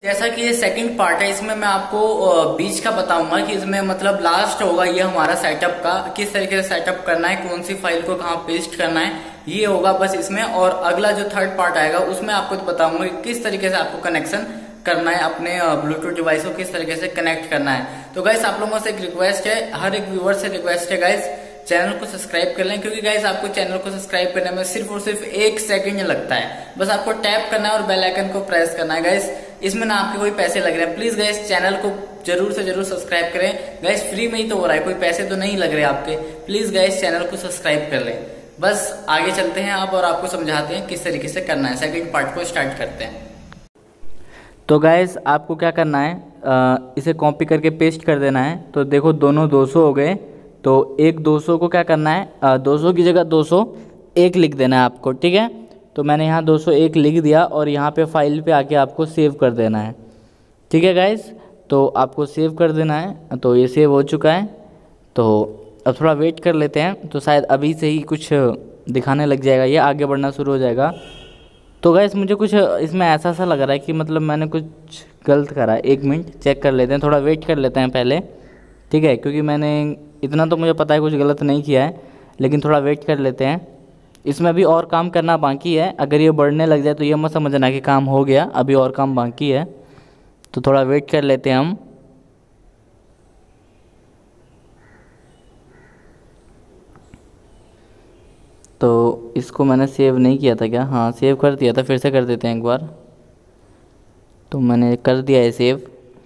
जैसा कि ये सेकंड पार्ट है, इसमें मैं आपको बीच का बताऊंगा कि इसमें मतलब लास्ट होगा ये हमारा सेटअप का, किस तरीके से सेटअप करना है, कौन सी फाइल को कहाँ पेस्ट करना है, ये होगा बस इसमें। और अगला जो थर्ड पार्ट आएगा उसमें आपको बताऊंगा कि किस तरीके से आपको कनेक्शन करना है, अपने ब्लूटूथ डिवाइस को किस तरीके से कनेक्ट करना है। तो गाइस आप लोगों से एक रिक्वेस्ट है, हर एक व्यूअर से रिक्वेस्ट है गाइस, चैनल को सब्सक्राइब कर लें, क्योंकि गाइस आपको चैनल को सब्सक्राइब करने में सिर्फ और सिर्फ 1 सेकंड लगता है। बस आपको टैप करना है और बेल आइकन को प्रेस करना है गाइस। इसमें ना आपके कोई पैसे लग रहे हैं। प्लीज गाइस चैनल को जरूर से जरूर सब्सक्राइब करें गाइस, फ्री में ही तो हो रहा है, कोई पैसे तो नहीं लग रहे आपके। प्लीज गाइस चैनल को सब्सक्राइब कर लें। बस आगे चलते हैं आप और आपको समझाते हैं किस तरीके से करना है। सेकंड पार्ट को स्टार्ट करते हैं। तो गाइस आपको क्या करना है, इसे कॉपी करके पेस्ट कर देना है। तो देखो दोनों 200 हो गए, तो एक 200 को क्या करना है, 200 की जगह 201 लिख देना है आपको, ठीक है। तो मैंने यहाँ 201 लिख दिया और यहाँ पे फाइल पे आके आपको सेव कर देना है, ठीक है गाइस। तो आपको सेव कर देना है, तो ये सेव हो चुका है। तो अब थोड़ा वेट कर लेते हैं, तो शायद अभी से ही कुछ दिखाने लग जाएगा, ये आगे बढ़ना शुरू हो जाएगा। तो गाइस मुझे कुछ इसमें ऐसा सा लग रहा है कि मतलब मैंने कुछ गलत करा है। 1 मिनट चेक कर लेते हैं, थोड़ा वेट कर लेते हैं पहले, ठीक है, क्योंकि मैंने इतना तो मुझे पता है कुछ गलत नहीं किया है, लेकिन थोड़ा वेट कर लेते हैं। इसमें अभी और काम करना बाकी है। अगर ये बढ़ने लग जाए तो ये मत समझना कि काम हो गया, अभी और काम बाकी है। तो थोड़ा वेट कर लेते हैं हम। तो इसको मैंने सेव नहीं किया था क्या? हाँ सेव कर दिया था, फिर से कर देते हैं एक बार। तो मैंने कर दिया है सेव।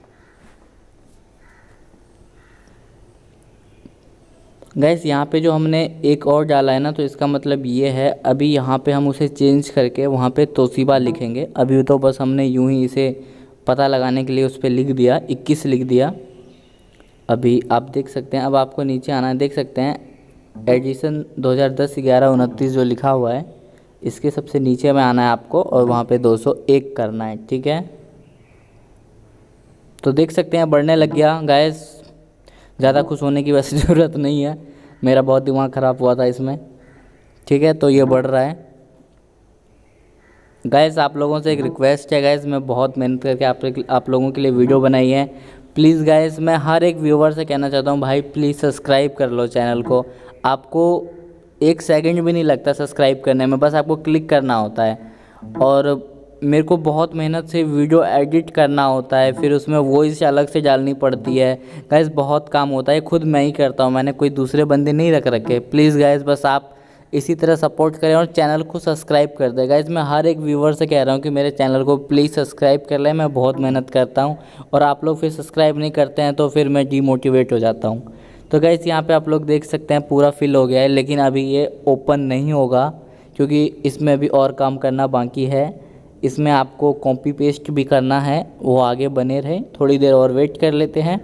गैस यहाँ पे जो हमने एक और डाला है ना, तो इसका मतलब ये है अभी यहाँ पे हम उसे चेंज करके वहाँ पे तोशिबा लिखेंगे। अभी तो बस हमने यूं ही इसे पता लगाने के लिए उस पर लिख दिया, 21 लिख दिया। अभी आप देख सकते हैं, अब आपको नीचे आना है, देख सकते हैं एडिशन 2010 11 29 जो लिखा हुआ है, इसके सबसे नीचे में आना है आपको और वहाँ पे 201 करना है, ठीक है। तो देख सकते हैं बढ़ने लग गया गैस। ज़्यादा खुश होने की वैसे ज़रूरत नहीं है, मेरा बहुत दिमाग ख़राब हुआ था इसमें, ठीक है। तो ये बढ़ रहा है गैस। आप लोगों से एक रिक्वेस्ट है गैस, मैं बहुत मेहनत करके आप लोगों के लिए वीडियो बनाई है। प्लीज़ गैस मैं हर एक व्यूवर से कहना चाहता हूँ, भाई प्लीज़ सब्सक्राइब कर लो चैनल को। आपको 1 सेकंड भी नहीं लगता सब्सक्राइब करने में, बस आपको क्लिक करना होता है। और मेरे को बहुत मेहनत से वीडियो एडिट करना होता है, फिर उसमें वॉइस अलग से डालनी पड़ती है गैस, बहुत काम होता है। खुद मैं ही करता हूँ, मैंने कोई दूसरे बंदे नहीं रख रखे। प्लीज़ गैस बस आप इसी तरह सपोर्ट करें और चैनल को सब्सक्राइब कर दें गाइस। मैं हर एक व्यूवर से कह रहा हूँ कि मेरे चैनल को प्लीज़ सब्सक्राइब कर लें, मैं बहुत मेहनत करता हूँ और आप लोग फिर सब्सक्राइब नहीं करते हैं तो फिर मैं डीमोटिवेट हो जाता हूँ। तो गाइस यहाँ पे आप लोग देख सकते हैं पूरा फिल हो गया है, लेकिन अभी ये ओपन नहीं होगा क्योंकि इसमें अभी और काम करना बाकी है। इसमें आपको कॉपी पेस्ट भी करना है, वो आगे बने रहे, थोड़ी देर और वेट कर लेते हैं।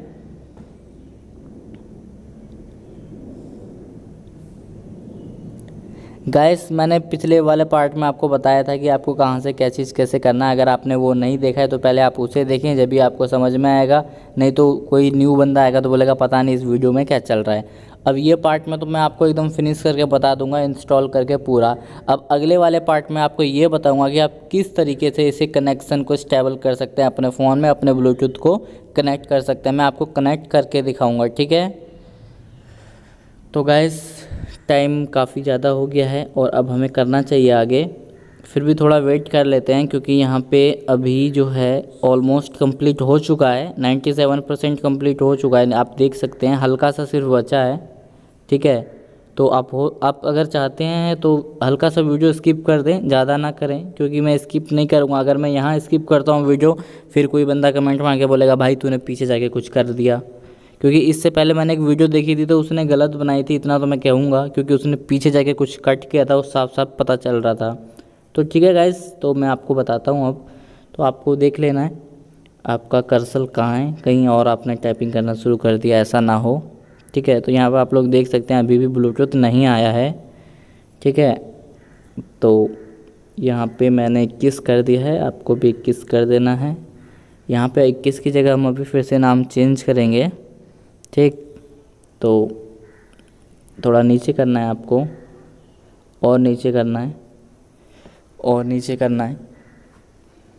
गाइस मैंने पिछले वाले पार्ट में आपको बताया था कि आपको कहाँ से क्या चीज़ कैसे करना है। अगर आपने वो नहीं देखा है तो पहले आप उसे देखें, जब भी आपको समझ में आएगा। नहीं तो कोई न्यू बंदा आएगा तो बोलेगा पता नहीं इस वीडियो में क्या चल रहा है। अब ये पार्ट में तो मैं आपको एकदम फिनिश करके बता दूंगा, इंस्टॉल करके पूरा। अब अगले वाले पार्ट में आपको ये बताऊँगा कि आप किस तरीके से इसे कनेक्शन को स्टेबल कर सकते हैं, अपने फ़ोन में अपने ब्लूटूथ को कनेक्ट कर सकते हैं। मैं आपको कनेक्ट करके दिखाऊँगा, ठीक है। तो गाइस टाइम काफ़ी ज़्यादा हो गया है और अब हमें करना चाहिए आगे। फिर भी थोड़ा वेट कर लेते हैं क्योंकि यहाँ पे अभी जो है ऑलमोस्ट कंप्लीट हो चुका है, 97% कंप्लीट हो चुका है। आप देख सकते हैं हल्का सा सिर्फ बचा है, ठीक है। तो आप अगर चाहते हैं तो हल्का सा वीडियो स्किप कर दें, ज़्यादा ना करें, क्योंकि मैं स्किप नहीं करूँगा। अगर मैं यहाँ स्किप करता हूँ वीडियो, फिर कोई बंदा कमेंट में आके बोलेगा भाई तूने पीछे जाके कुछ कर दिया। क्योंकि इससे पहले मैंने एक वीडियो देखी थी तो उसने गलत बनाई थी, इतना तो मैं कहूँगा, क्योंकि उसने पीछे जाके कुछ कट किया था, वो साफ साफ पता चल रहा था। तो ठीक है गाइस, तो मैं आपको बताता हूँ अब। तो आपको देख लेना है आपका कर्सर कहाँ है, कहीं और आपने टाइपिंग करना शुरू कर दिया ऐसा ना हो, ठीक है। तो यहाँ पर आप लोग देख सकते हैं अभी भी ब्लूटूथ नहीं आया है, ठीक है। तो यहाँ पे मैंने 21 कर दिया है, आपको भी 21 कर देना है। यहाँ पे 21 की जगह हम अभी फिर से नाम चेंज करेंगे, ठीक। तो थोड़ा नीचे करना है आपको, और नीचे करना है, और नीचे करना है,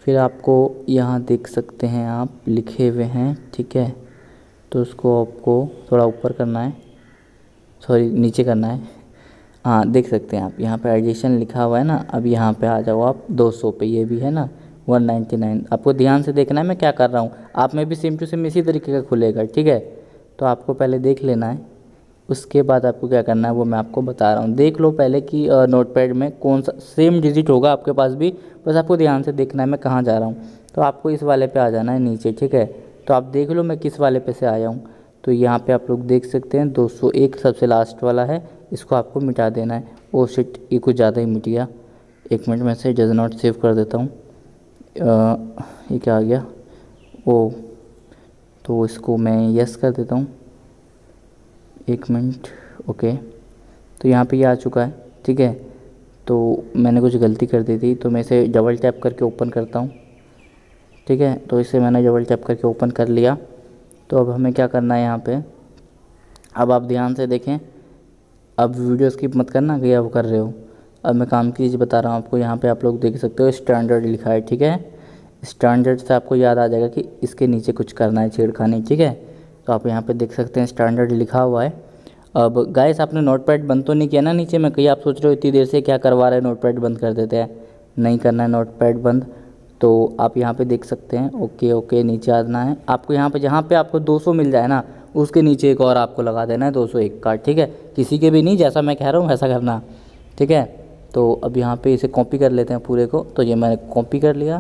फिर आपको यहाँ देख सकते हैं आप लिखे हुए हैं, ठीक है। तो उसको आपको थोड़ा ऊपर करना है, सॉरी नीचे करना है। हाँ देख सकते हैं आप यहाँ पे एडिशन लिखा हुआ है ना। अब यहाँ पे आ जाओ आप 200 पे, ये भी है ना 199। आपको ध्यान से देखना है मैं क्या कर रहा हूँ, आप में भी सेम टू सेम इसी तरीके का खुलेगा, ठीक है। तो आपको पहले देख लेना है, उसके बाद आपको क्या करना है वो मैं आपको बता रहा हूँ। देख लो पहले कि नोटपैड में कौन सा सेम डिजिट होगा आपके पास भी, बस आपको ध्यान से देखना है मैं कहाँ जा रहा हूँ। तो आपको इस वाले पे आ जाना है नीचे, ठीक है। तो आप देख लो मैं किस वाले पे से आया हूँ। तो यहाँ पे आप लोग देख सकते हैं 201 सबसे लास्ट वाला है, इसको आपको मिटा देना है। ओ शिट, ये कुछ ज़्यादा ही मिट गया। एक मिनट में से डज नॉट सेव कर देता हूँ। ये क्या आ गया, ओ, तो इसको मैं यस कर देता हूँ। एक मिनट, ओके। तो यहाँ पे ये आ चुका है, ठीक है। तो मैंने कुछ गलती कर दी थी, तो मैं इसे डबल टैप करके ओपन करता हूँ, ठीक है। तो इसे मैंने डबल टैप करके ओपन कर लिया। तो अब हमें क्या करना है यहाँ पे, अब आप ध्यान से देखें, अब वीडियो स्किप मत करना कि आप कर रहे हो। अब मैं काम की चीज़ बता रहा हूँ आपको। यहाँ पे आप लोग देख सकते हो स्टैंडर्ड लिखा है, ठीक है। स्टैंडर्ड से आपको याद आ जाएगा कि इसके नीचे कुछ करना है, छेड़खानी, ठीक है। तो आप यहाँ पे देख सकते हैं स्टैंडर्ड लिखा हुआ है। अब गाइस आपने नोटपैड बंद तो नहीं किया ना नीचे में, कहीं आप सोच रहे हो इतनी देर से क्या करवा रहे हैं, नोटपैड बंद कर देते हैं। नहीं करना है नोटपैड बंद। तो आप यहाँ पे देख सकते हैं, ओके ओके, नीचे आना है आपको। यहाँ पे जहाँ पे आपको 200 मिल जाए ना, उसके नीचे एक और आपको लगा देना है 201 का, ठीक है। किसी के भी नहीं, जैसा मैं कह रहा हूँ वैसा करना, ठीक है। तो अब यहाँ पे इसे कॉपी कर लेते हैं पूरे को। तो ये मैंने कॉपी कर लिया,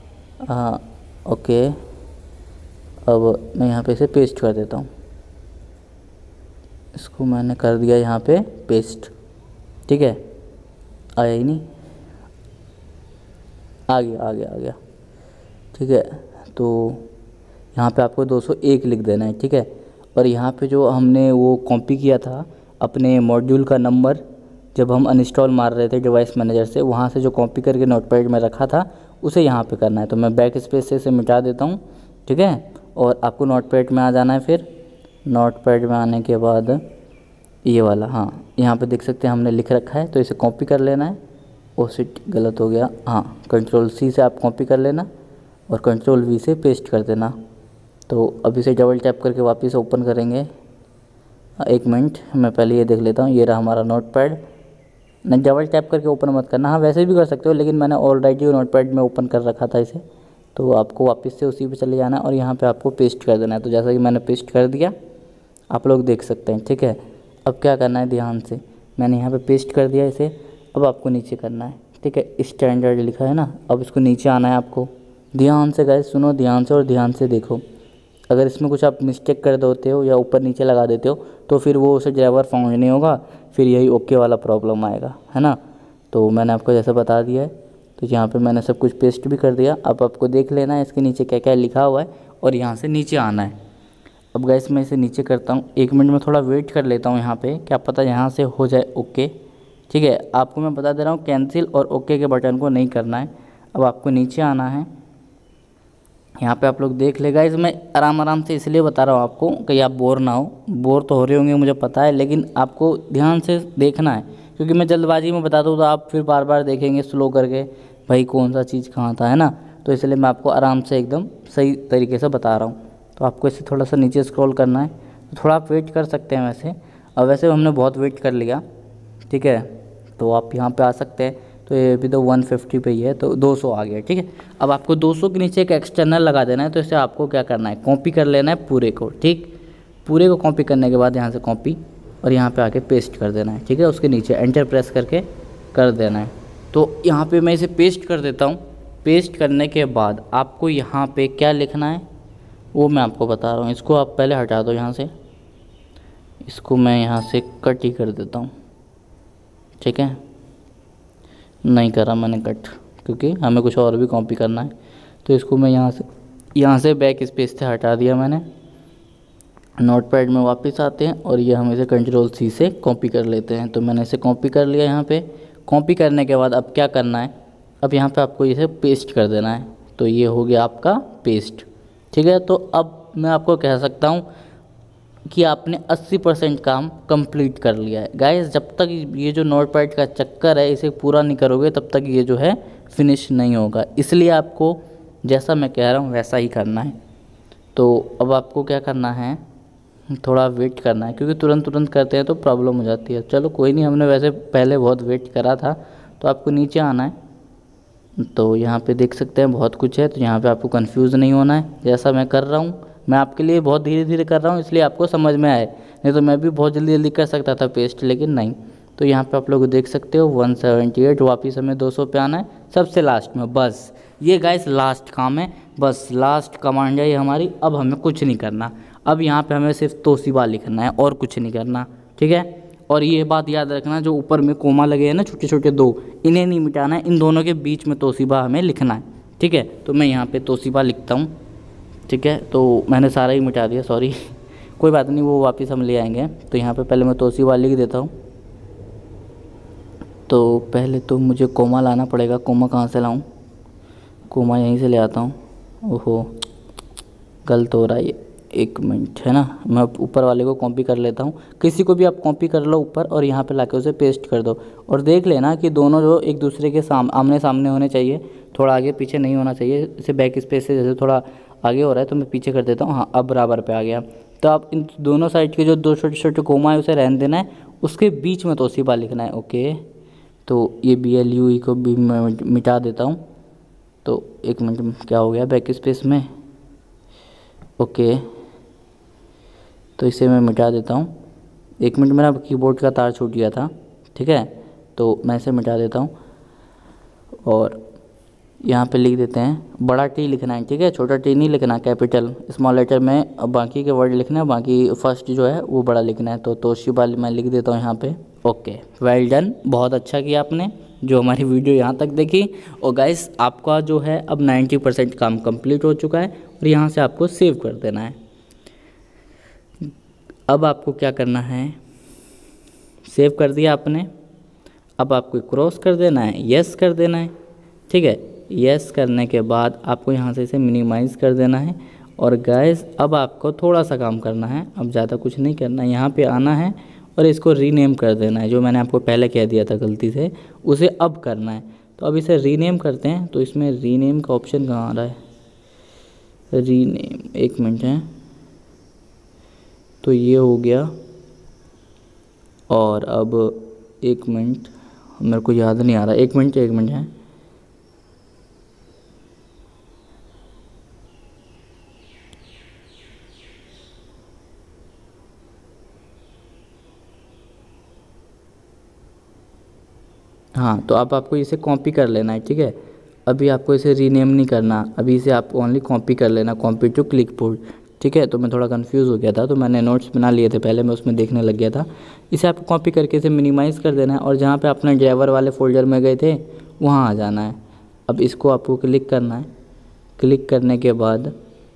ओके। अब मैं यहाँ पे इसे पेस्ट कर देता हूँ। इसको मैंने कर दिया यहाँ पे पेस्ट, ठीक है। आया ही नहीं, आ गया आ गया आ गया, ठीक है। तो यहाँ पे आपको 201 लिख देना है, ठीक है। और यहाँ पे जो हमने वो कॉपी किया था अपने मॉड्यूल का नंबर, जब हम अनइंस्टॉल मार रहे थे डिवाइस मैनेजर से, वहाँ से जो कॉपी करके नोटपैड में रखा था उसे यहाँ पे करना है। तो मैं बैक स्पेस से इसे मिटा देता हूँ, ठीक है। और आपको नोटपैड में आ जाना है। फिर नोटपैड में आने के बाद ये वाला, हाँ यहाँ पे देख सकते हैं हमने लिख रखा है, तो इसे कॉपी कर लेना है। ओ शिट, गलत हो गया, हाँ कंट्रोल सी से आप कॉपी कर लेना और कंट्रोल वी से पेस्ट कर देना। तो अब इसे डबल टैप करके वापस ओपन करेंगे। एक मिनट, मैं पहले ये देख लेता हूँ। ये रहा हमारा नोटपैड। नहीं, डबल टैप करके ओपन मत करना, हाँ वैसे भी कर सकते हो, लेकिन मैंने ऑलरेडी नोटपैड में ओपन कर रखा था इसे। तो आपको वापस से उसी पे चले जाना है और यहाँ पे आपको पेस्ट कर देना है। तो जैसा कि मैंने पेस्ट कर दिया, आप लोग देख सकते हैं, ठीक है। अब क्या करना है, ध्यान से, मैंने यहाँ पे पेस्ट कर दिया इसे। अब आपको नीचे करना है, ठीक है। स्टैंडर्ड लिखा है ना, अब इसको नीचे आना है आपको। ध्यान से गाइस सुनो, ध्यान से और ध्यान से देखो। अगर इसमें कुछ आप मिस्टेक कर देते हो या ऊपर नीचे लगा देते हो तो फिर वो उसे ड्राइवर फाउंड नहीं होगा, फिर यही ओके वाला प्रॉब्लम आएगा, है ना। तो मैंने आपको जैसे बता दिया है। तो यहाँ पे मैंने सब कुछ पेस्ट भी कर दिया। अब आपको देख लेना है इसके नीचे क्या क्या लिखा हुआ है और यहाँ से नीचे आना है। अब गाइस मैं इसे नीचे करता हूँ, 1 मिनट में थोड़ा वेट कर लेता हूँ यहाँ पे, क्या पता यहाँ से हो जाए ओके, ठीक है। आपको मैं बता दे रहा हूँ कैंसिल और ओके के बटन को नहीं करना है। अब आपको नीचे आना है, यहाँ पे आप लोग देख ले गाइस। मैं आराम आराम से इसलिए बता रहा हूँ आपको कि आप बोर ना हो। बोर तो हो रहे होंगे मुझे पता है, लेकिन आपको ध्यान से देखना है, क्योंकि मैं जल्दबाजी में बताता हूँ तो आप फिर बार बार देखेंगे स्लो करके, भाई कौन सा चीज़ कहाँ था, है ना। तो इसलिए मैं आपको आराम से एकदम सही तरीके से बता रहा हूँ। तो आपको इसे थोड़ा सा नीचे स्क्रॉल करना है, तो थोड़ा आप वेट कर सकते हैं वैसे। और वैसे हमने बहुत वेट कर लिया, ठीक है। तो आप यहाँ पे आ सकते हैं। तो ये भी तो 150 पे ही है, तो 200 आ गया, ठीक है। अब आपको 200 के नीचे एक एक्सटर्नल लगा देना है। तो इसे आपको क्या करना है, कॉपी कर लेना है पूरे को, ठीक। पूरे को कॉपी करने के बाद यहाँ से कॉपी और यहाँ पे आके पेस्ट कर देना है, ठीक है। उसके नीचे एंटर प्रेस करके कर देना है। तो यहाँ पे मैं इसे पेस्ट कर देता हूँ। पेस्ट करने के बाद आपको यहाँ पे क्या लिखना है वो मैं आपको बता रहा हूँ। इसको आप पहले हटा दो यहाँ से, इसको मैं यहाँ से कट ही कर देता हूँ, ठीक है। नहीं करा मैंने कट, क्योंकि हमें कुछ और भी कॉपी करना है। तो इसको मैं यहाँ से बैक स्पेस से हटा दिया मैंने। नोटपैड में वापस आते हैं और ये हम इसे कंट्रोल सी से कॉपी कर लेते हैं। तो मैंने इसे कॉपी कर लिया यहाँ पे। कॉपी करने के बाद अब क्या करना है, अब यहाँ पे आपको इसे पेस्ट कर देना है। तो ये हो गया आपका पेस्ट, ठीक है। तो अब मैं आपको कह सकता हूँ कि आपने 80% काम कंप्लीट कर लिया है गाइस। जब तक ये जो नोटपैड का चक्कर है इसे पूरा नहीं करोगे तब तक ये जो है फिनिश नहीं होगा। इसलिए आपको जैसा मैं कह रहा हूँ वैसा ही करना है। तो अब आपको क्या करना है, थोड़ा वेट करना है, क्योंकि तुरंत तुरंत करते हैं तो प्रॉब्लम हो जाती है। चलो कोई नहीं, हमने वैसे पहले बहुत वेट करा था। तो आपको नीचे आना है, तो यहाँ पे देख सकते हैं बहुत कुछ है, तो यहाँ पे आपको कंफ्यूज नहीं होना है। जैसा मैं कर रहा हूँ, मैं आपके लिए बहुत धीरे धीरे कर रहा हूँ इसलिए आपको समझ में आए, नहीं तो मैं भी बहुत जल्दी जल्दी कर सकता था पेस्ट, लेकिन नहीं। तो यहाँ पे आप लोग देख सकते हो 178, वापस हमें 200 पे आना है सबसे लास्ट में। बस ये गाइस लास्ट काम है, बस लास्ट कमांड है ये हमारी। अब हमें कुछ नहीं करना, अब यहाँ पे हमें सिर्फ तोशिबा लिखना है और कुछ नहीं करना, ठीक है। और ये बात याद रखना, जो ऊपर में कोमा लगे हैं ना छोटे छोटे दो, इन्हें नहीं मिटाना है, इन दोनों के बीच में तोशिबा हमें लिखना है, ठीक है। तो मैं यहाँ पे तोशिबा लिखता हूँ, ठीक है। तो मैंने सारा ही मिटा दिया, सॉरी कोई बात नहीं, वो वापस हम ले आएंगे। तो यहाँ पे पहले मैं तोशिबा लिख देता हूँ। तो पहले तो मुझे कोमा लाना पड़ेगा, कोमा कहाँ से लाऊँ, कोमा यहीं से ले आता हूँ। ओहो गलत हो रहा है ये, 1 मिनट, है ना। मैं ऊपर वाले को कॉपी कर लेता हूँ, किसी को भी आप कॉपी कर लो ऊपर, और यहाँ पे लाके उसे पेस्ट कर दो। और देख लेना कि दोनों जो एक दूसरे के आमने सामने होने चाहिए, थोड़ा आगे पीछे नहीं होना चाहिए। इसे बैक स्पेस से जैसे थोड़ा आगे हो रहा है तो मैं पीछे कर देता हूँ, हाँ अब बराबर पे आ गया। तो आप इन दोनों साइड के जो 2 छोटे छोटे कोमा है उसे रहने देना है, उसके बीच में तोशिबा लिखना है, ओके। तो ये BLUE को भी मैं मिटा देता हूँ। तो 1 मिनट, क्या हो गया बैक स्पेस में, ओके। तो इसे मैं मिटा देता हूँ। 1 मिनट, मेरा कीबोर्ड का तार छूट गया था, ठीक है। तो मैं इसे मिटा देता हूँ और यहाँ पे लिख देते हैं, बड़ा T लिखना है, ठीक है, छोटा T नहीं लिखना, कैपिटल स्मॉल लेटर में बाकी के वर्ड लिखना है, बाकी फर्स्ट जो है वो बड़ा लिखना है। तो तोशिबा मैं लिख देता हूँ यहाँ पे, ओके। वेल डन, बहुत अच्छा किया आपने जो हमारी वीडियो यहाँ तक देखी। और गाइस आपका जो है अब 90% काम कंप्लीट हो चुका है, और यहाँ से आपको सेव कर देना है। अब आपको क्या करना है, सेव कर दिया आपने, अब आपको क्रॉस कर देना है, यस कर देना है, ठीक है। यस करने के बाद आपको यहाँ से इसे मिनिमाइज़ कर देना है। और गाइस अब आपको थोड़ा सा काम करना है, अब ज़्यादा कुछ नहीं करना, यहाँ पे आना है और इसको रीनेम कर देना है, जो मैंने आपको पहले कह दिया था गलती से, उसे अब करना है। तो अब इसे रीनेम करते हैं। तो इसमें रीनेम का ऑप्शन कहाँ आ रहा है, रीनेम, 1 मिनट है। तो ये हो गया, और अब 1 मिनट, मेरे को याद नहीं आ रहा, 1 मिनट है। हाँ, तो अब आपको इसे कॉपी कर लेना है, ठीक है। अभी आपको इसे रीनेम नहीं करना, अभी इसे आप ओनली कॉपी कर लेना, कॉपी टू क्लिपबोर्ड, ठीक है। तो मैं थोड़ा कंफ्यूज हो गया था, तो मैंने नोट्स बना लिए थे पहले, मैं उसमें देखने लग गया था। इसे आपको कॉपी करके इसे मिनिमाइज़ कर देना है, और जहाँ पे अपने ड्राइवर वाले फोल्डर में गए थे वहाँ आ जाना है। अब इसको आपको क्लिक करना है, क्लिक करने के बाद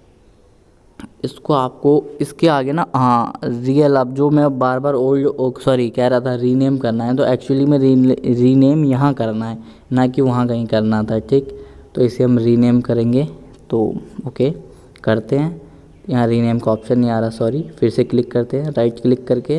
इसको आपको इसके आगे ना, हाँ रियल, अब जो मैं बार बार ओल्ड सॉरी कह रहा था रीनेम करना है, तो एक्चुअली में रीनेम यहाँ करना है, ना कि वहाँ कहीं करना था, ठीक। तो इसे हम रीनेम करेंगे, तो ओके करते हैं। यहाँ रीनेम का ऑप्शन नहीं आ रहा, सॉरी, फिर से क्लिक करते हैं, राइट क्लिक करके,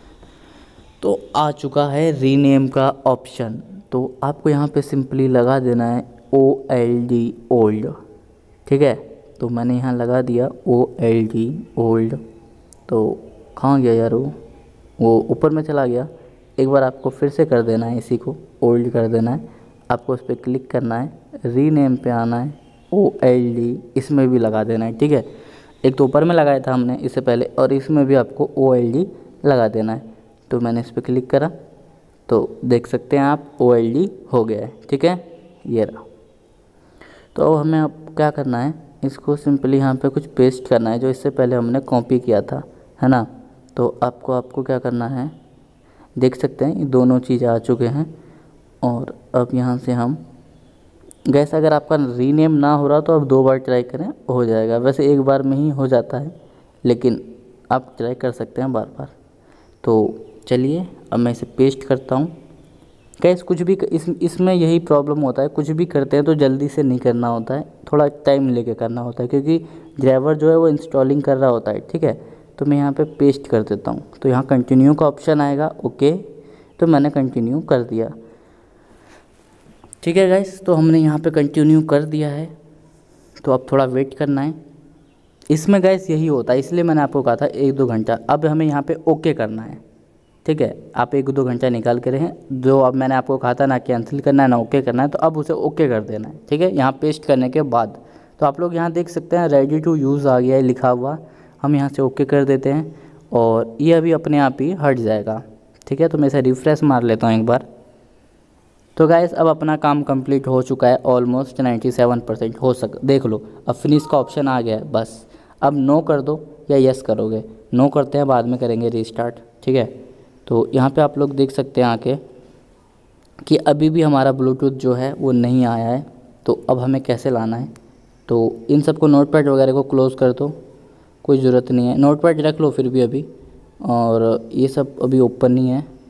तो आ चुका है रीनेम का ऑप्शन। तो आपको यहाँ पे सिंपली लगा देना है OLD ओल्ड, ठीक है। तो मैंने यहाँ लगा दिया OLD ओल्ड। तो कहाँ गया यार, वो ऊपर में चला गया। एक बार आपको फिर से कर देना है, इसी को ओल्ड कर देना है, आपको उस पर क्लिक करना है, रीनेम पे आना है, OLD इसमें भी लगा देना है, ठीक है। एक तो ऊपर में लगाया था हमने इससे पहले, और इसमें भी आपको OLD लगा देना है। तो मैंने इस पर क्लिक करा, तो देख सकते हैं आप OLD हो गया है, ठीक है, ये रहा। तो अब हमें अब क्या करना है, इसको सिंपली यहाँ पे कुछ पेस्ट करना है, जो इससे पहले हमने कॉपी किया था, है ना। तो आपको क्या करना है, देख सकते हैं ये दोनों चीज़ आ चुके हैं। और अब यहाँ से हम गैस, अगर आपका रीनेम ना हो रहा तो आप 2 बार ट्राई करें, हो जाएगा। वैसे 1 बार में ही हो जाता है, लेकिन आप ट्राई कर सकते हैं बार बार। तो चलिए अब मैं इसे पेस्ट करता हूँ। गैस कुछ भी इसमें यही प्रॉब्लम होता है, कुछ भी करते हैं तो जल्दी से नहीं करना होता है, थोड़ा टाइम लेके करना होता है, क्योंकि ड्राइवर जो है वो इंस्टॉलिंग कर रहा होता है, ठीक है। तो मैं यहाँ पे पेस्ट कर देता हूँ। तो यहाँ कंटिन्यू का ऑप्शन आएगा, ओके। तो मैंने कंटिन्यू कर दिया, ठीक है गाइस। तो हमने यहाँ पे कंटिन्यू कर दिया है, तो अब थोड़ा वेट करना है। इसमें गैस यही होता है, इसलिए मैंने आपको कहा था 1-2 घंटा। अब हमें यहाँ पे ओके करना है, ठीक है। आप 1-2 घंटा निकाल के रहें, जो अब मैंने आपको कहा था ना कैंसिल करना है ना ओके करना है, तो अब उसे ओके कर देना है, ठीक है। यहाँ पेस्ट करने के बाद तो आप लोग यहाँ देख सकते हैं रेडी टू यूज़ आ गया है लिखा हुआ। हम यहाँ से ओके कर देते हैं और ये अभी अपने आप ही हट जाएगा, ठीक है। तो मैं इसे रिफ़्रेश मार लेता हूँ एक बार। तो गाइस अब अपना काम कंप्लीट हो चुका है, ऑलमोस्ट 97% देख लो अब फिनिश का ऑप्शन आ गया है। बस अब नो कर दो या यस करोगे, नो करते हैं बाद में करेंगे रीस्टार्ट, ठीक है। तो यहाँ पे आप लोग देख सकते हैं आके कि अभी भी हमारा ब्लूटूथ जो है वो नहीं आया है। तो अब हमें कैसे लाना है, तो इन सबको नोटपैड वगैरह को क्लोज़ कर दो, कोई ज़रूरत नहीं है। नोटपैड रख लो फिर भी अभी, और ये सब अभी ओपन नहीं है।